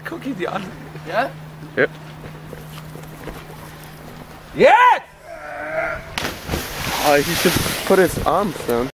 Guck ihn dir an. Ja? Ja. Yes! Oh, he should put his arms down.